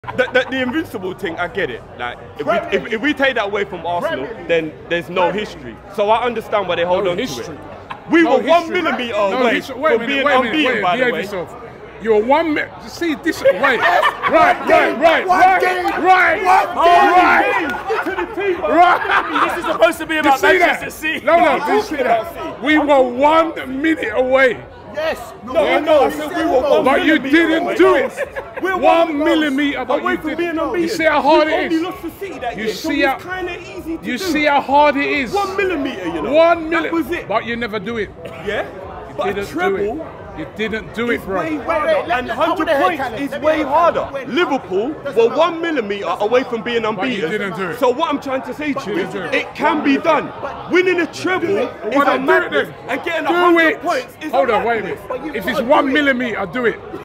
The invincible thing, I get it. Like, if we take that away from Arsenal, then there's no history. So I understand why they hold on to it. We were 1 millimetre away from being unbeaten, by the way. You're 1 minute. See this way. Right. This is supposed to be about Manchester City. No, see that. We were 1 minute away. Yes. No. We were but you didn't do it. We're 1 millimetre away from being unbeaten. You see how hard it is. You see how hard it is. 1 millimetre, you know. 1 millimetre. That was it. But you never do it. Yeah. You didn't do it. You didn't do it, bro. Way harder. And 100 points is way harder. Liverpool were 1 millimetre away from being unbeaten. But you didn't do it. So what I'm trying to say to you is, it can be done. Winning a treble is a madness, and getting 100 points is a madness. Hold on, wait a minute. If it's 1 millimetre, do it.